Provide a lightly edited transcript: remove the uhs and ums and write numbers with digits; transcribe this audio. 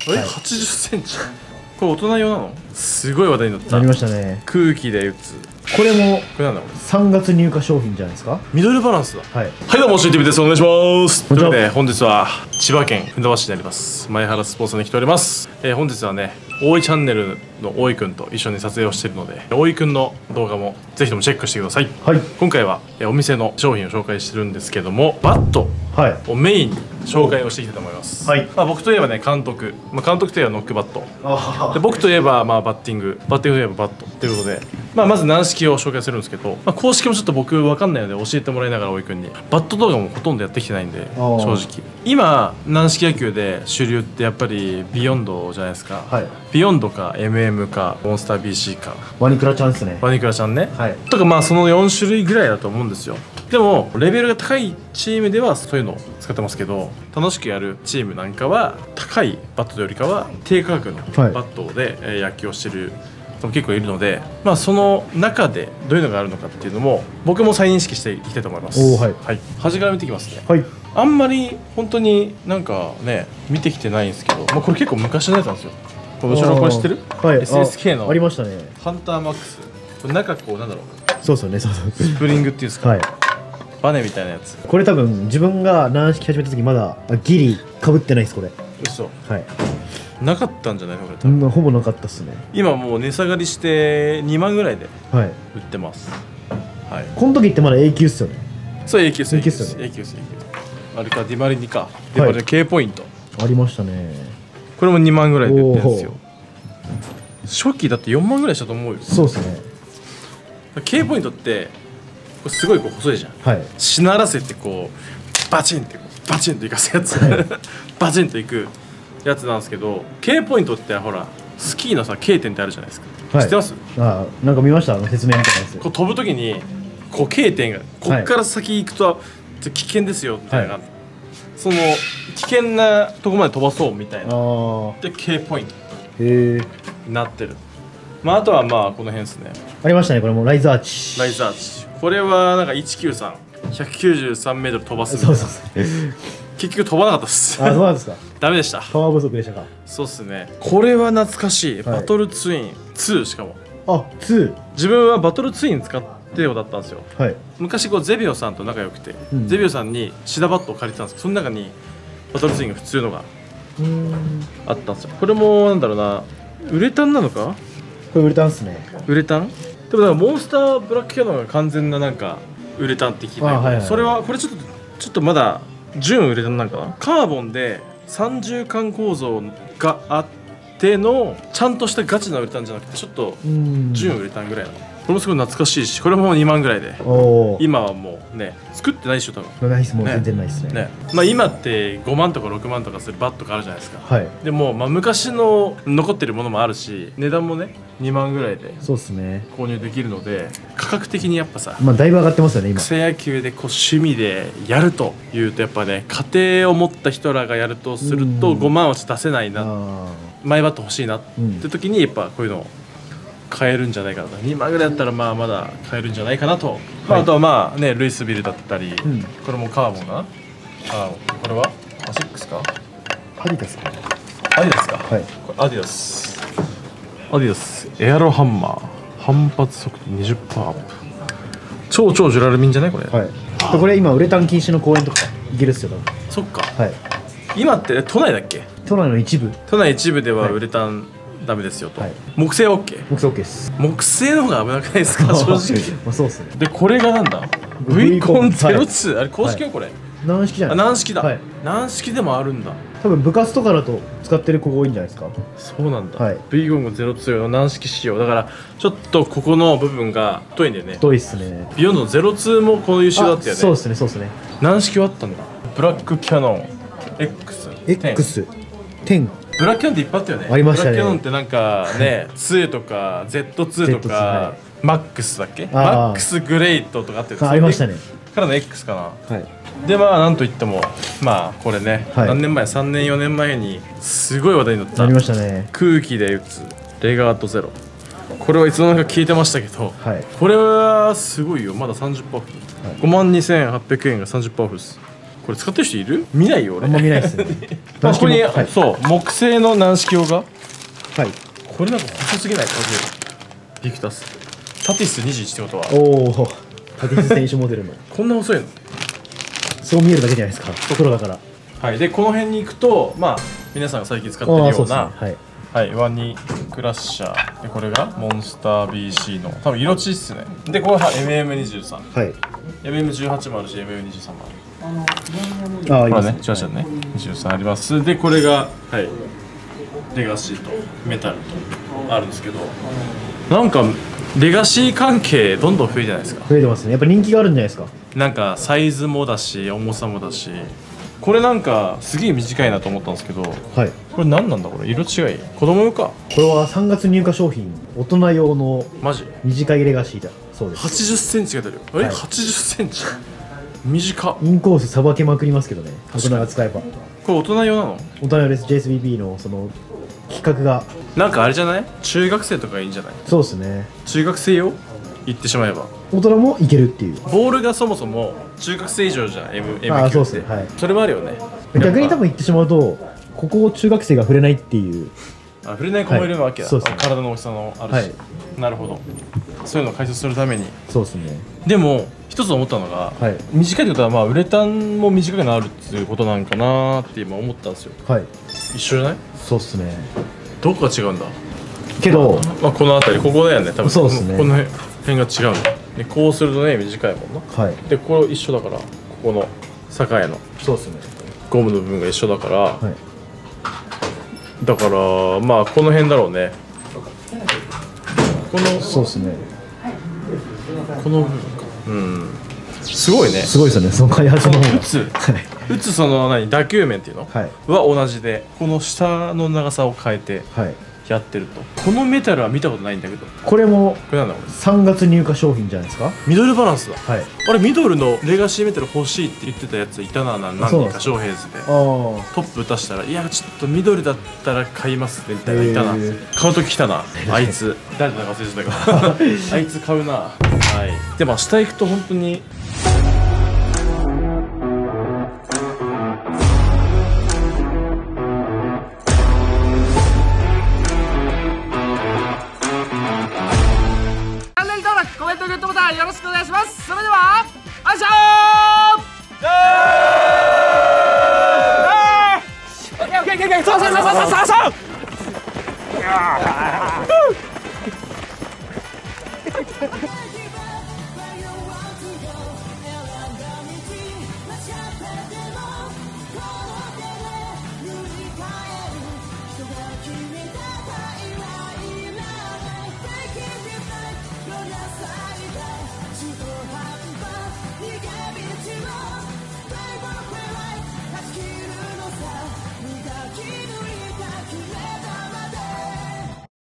80センチ。これ大人用なの？すごい話題になった。 なりましたね。 空気で打つ。 これもこれなんだこれ。 3月入荷商品じゃないですか。 ミドルバランスだ。 はい。 はい、どうも、CTV です。お願いします。というこんにちはことで、本日は千葉県船橋市にあります前原スポーツに来ております。本日はね、大井チャンネルの大井くんと一緒に撮影をしているので、大井くんの動画もぜひともチェックしてください。 はい。 今回はお店の商品を紹介してるんですけども、バットはい。 をメインに紹介をしていきたいと思います。 はい。 まあ、僕といえばね、監督、監督といえばノックバットあで、僕といえばバッティングといえばバットということで、まず軟式を紹介するんですけど、公式もちょっと僕分かんないので教えてもらいながら大井くんに、バット動画もほとんどやってきてないんで、正直今軟式野球で主流ってやっぱりビヨンドじゃないですか。 はい。 ビヨンドか MM かモンスター BC かワニクラちゃんですね。 ワニクラちゃんね、 はい。 とかその4種類ぐらいだと思うんですよ。でもレベルが高いチームではそういうのを使ってますけど、楽しくやるチームなんかは高いバットよりかは低価格のバットで野球をしてる人も結構いるので、その中でどういうのがあるのかっていうのも僕も再認識していきたいと思います。 おー、はい。 はい、端から見ていきますね。 はい。 あんまり本当になんかね見てきてないんですけど、これ結構昔のやつなんですよ。この後ろこれ知ってる？ はい。 SSK のありましたね。 ハンターマックス。これ中こうなんだろう、 そうですよね。そうそう。 スプリングっていうんですか、 はい。 バネみたいなやつ。 これ多分自分が軟式始めた時まだギリ被ってないですこれ。 嘘。 はい。 なかったんじゃないのこれ多分。 ほぼなかったっすね。 今もう値下がりして2万ぐらいではい。 売ってます。はい。 この時ってまだ A 級っすよね。 そう A 級っす。 A 級っすよね。 A 級っす。あれかディマリニか。ディマリニ K ポイント。 ありましたね。 これも2万ぐらいで売ってるんですよ。初期だって4万ぐらいしたと思うよ。 そうですね。 K ポイントってこれすごいこう細いじゃん。 はい。 しならせてこうバチンってバチンといかすやつ、バチンといくやつなんですけど、 K ポイントってほらスキーのさ K 点ってあるじゃないですか、 はい、 知ってます？ なんか見ました、説明みたいなやつ。 こう飛ぶ時にこう K 点がこっから先行くと危険ですよみたいな、その危険なとこまで飛ばそうみたいなで K ポイントになってる。あとはこの辺ですね。 ありましたね、これもライズアーチ。 ライズアーチ、これはなんか193、193メートル飛ばすみたいな。そう結局飛ばなかったっす。 あ、そうなんですか。 ダメでした。 パワー不足でしたか。 そうっすね。これは懐かしい、バトルツイン2。しかも 2。 自分はバトルツイン使ってようだったんですよ。 はい。 昔ゼビオさんと仲良くて、ゼビオさんにシダバットを借りてたんですけど、その中にバトルツインが普通のがあったんですよ。これもなんだろうな、ウレタンなのか。 これウレタンっすね。 ウレタンでもモンスターブラックキャノンが完全ななんかウレタン的な、それはこれちょっとまだ純ウレタンなんかな。カーボンで三重間構造があってのちゃんとしたガチなウレタンじゃなくて、ちょっと純ウレタンぐらいなの。これもすごい懐かしいし、これも2万ぐらいで、今はもうね作ってないでしょ多分。 ないっす、もう全然ないっすね。 今って5万とか6万とかするバットがあるじゃないですか。 はい。 でも昔の残ってるものもあるし、値段もね2万ぐらいでそうっすね、 購入できるので、価格的にやっぱさ、 だいぶ上がってますよね今。 草野球でこう趣味でやるというとやっぱね、家庭を持った人らがやるとすると5万はちょっと出せないな、マイバット欲しいなって時にやっぱこういうの買えるんじゃないかなと。2万ぐらいだったらまだ買えるんじゃないかなと。あとはルイスビルだったり、これもカーボンかな。これはアシックスかアディダスか。 アディダスか。はい、これアディダスエアロハンマー、反発速度 20% アップ。超ジュラルミンじゃないこれ。はい。 これ今ウレタン禁止の公園とか行けるっすよ多分。 そっか。 はい。 今って都内だっけ？ 都内の一部。 都内一部ではウレタンダメですよと。木製は OK？ 木製 OK です。 木製の方が危なくないですか正直。 そうっすね。 でこれがなんだ V コン02、あれ公式はこれ軟式じゃない。 軟式だ。軟式でもあるんだ。 多分部活とかだと使ってる子が多いんじゃないですか。 そうなんだ。V コン02の軟式仕様だから、ちょっとここの部分が太いんだよね。 太いっすね。 ビヨンドの02もこういう仕様だったよね。 そうですね、そうですね。 軟式はあったんだ。ブラックキャノン X10。ブラックキャノンっていっぱいあったよね。 ありましたね。 ブラックキャノンってなんかね2とか Z2 とかマックスだっけ、マックスグレートとかあってありましたね。 からの X かな。でなんといってもこれね、何年前、3年4年前にすごい話題になった、 ありましたね、 空気で打つレガートゼロ。これはいつの間にか聞いてましたけど、これはすごいよ。まだ30%オフ、52,800円が30%オフです。 これ使ってる人いる？見ないよ俺。 あんま見ないっすね。 ここに、 はい、 そう木製の軟式用が。 はい。 これなんか細すぎないか？ビクタスタティス21ってことはおお、タティス選手モデルの。 こんな細いの？ そう見えるだけじゃないですか。プロだから。 はい。でこの辺に行くと、まあ皆さんが最近使ってるような、 はい。 はい、ワニクラッシャーで、これがモンスター BC の多分色地っすね。でこれは MM23、 はい。 MM18 もあるし MM23 もある。 ああ、いいこれね、 ですね。 18ね、23あります。でこれが、はい、レガシーとメタルとあるんですけど、なんかレガシー関係どんどん増えてじゃないですか。 増えてますね。やっぱ人気があるんじゃないですか。 なんかサイズもだし重さもだし、これなんかすげえ短いなと思ったんですけど、 はい。 これ何なんだこれ、色違い、子供用か。 これは3月入荷商品、大人用のマジ短いレガシーだそうです。 80センチが出る。あれ、 はい 80センチ短っ。 インコースさばけまくりますけどね、大人が使えば。 これ大人用なの？ 大人用です。 JSBB のその規格が。 なんかあれじゃない？中学生とかいいんじゃない？ そうですね。 中学生用言ってしまえば。 大人もいけるっていう。 ボールがそもそも中学生以上じゃん、M 級って。 ああ、そうですね。はい。 それもあるよね。 逆に多分やっ言ってしまうと、ここを中学生が触れないっていう。 ぱ触れない子もいるわけだ、 はいそうですね体の大きさのあるし、 はいなるほど。そういうのを解説するために。 そうですね。 でも一つ思ったのが、 はい。 短いってことはまあウレタンも短くなるっていうことなんかなーって今思ったんですよ。 はい。 一緒じゃない？ そうっすね。 どこが違うんだ？ けど、 まあこの辺り、ここだよね多分。 そうっすねこの辺が違うんだ。でこうするとね短いもんな。 はい。 でこれ一緒だから、ここの境のそうっすね。 ゴムの部分が一緒だから、 はい。 だからまあこの辺だろうね。このそうっすね。 この部分か。うん。すごいね。 すごいですよね、その開発の方が。 打つはい。 打つその打球面っていうのはい。 は同じで、この下の長さを変えてはい。 やってると。このメタルは見たことないんだけど、ここれもれなんだこれ。 3月入荷商品じゃないですか。 ミドルバランスだ。 はい。 あれミドルのレガシーメタル欲しいって言ってたやついたな、何人か翔平図で。 ああ。 トップ出したら、いやちょっとミドルだったら買いますねみたいなのいたな。 へー買う時来たなあいつ。誰だか忘れてたけどあいつ買うな。はい。でも下行くと本当にチャンネル登録、コメント、グッドボタンよろしくお願いします。それでは、あいしょー。オッケーオッケーオッケー、そうそうそうそうそうそう。 人が決めた